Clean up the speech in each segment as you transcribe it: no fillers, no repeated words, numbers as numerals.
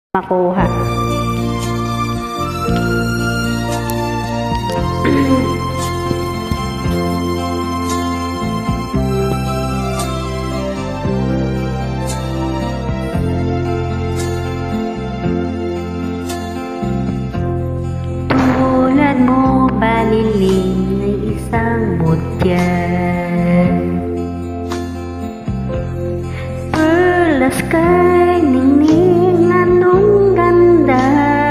makuha. Tulad mo paliling ay isang mutya, pearl the sky, ningning anong ganda.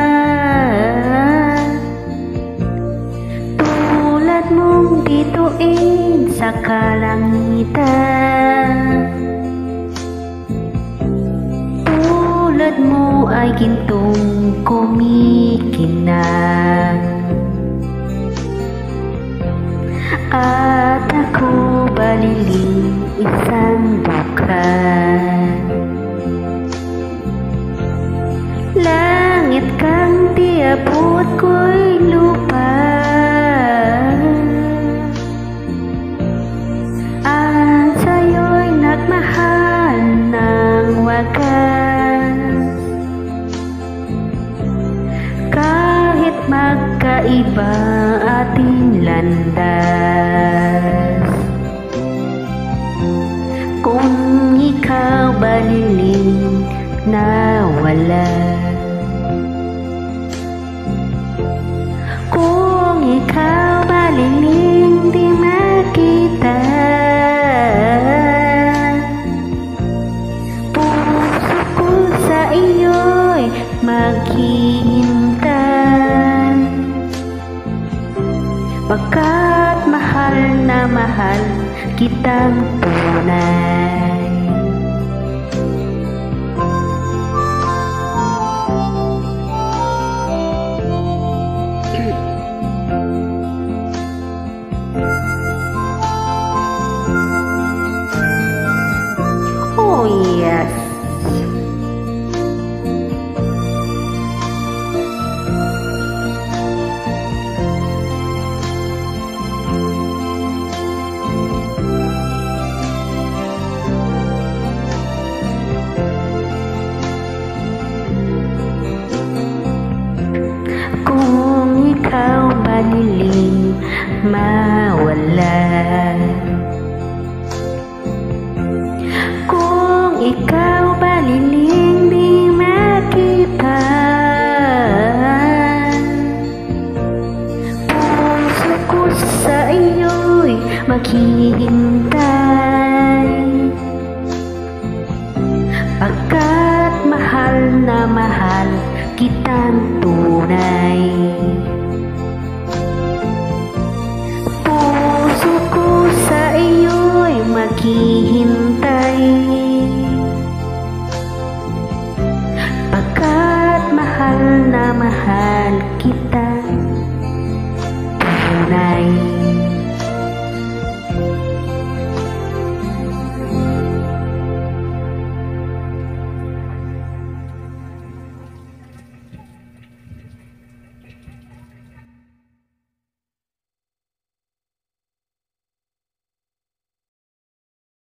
Tulad mong bituin sa kalangitan, tulad mo ay gintong kumikinang, at ako baliling isang bukan. Langit kang tiabot ko'y lupa, at sa'yo'y nagmahal ng wagas. Kahit magkaiba ating landas, kung ikaw baliling nawala, kung ikaw baliling di makita, puso ko sa iyo'y maghihintay, pagkat mahal na mahal kitang tunay. Oh yes. Kung ikaw baliling mawala, kung ikaw baliling di makita, puso ko sa iyo'y maghihintay, pagkat mahal na mahal kitang tunay. Puso ko sa iyo'y maghihintay, pagkat mahal na mahal kitang tunay.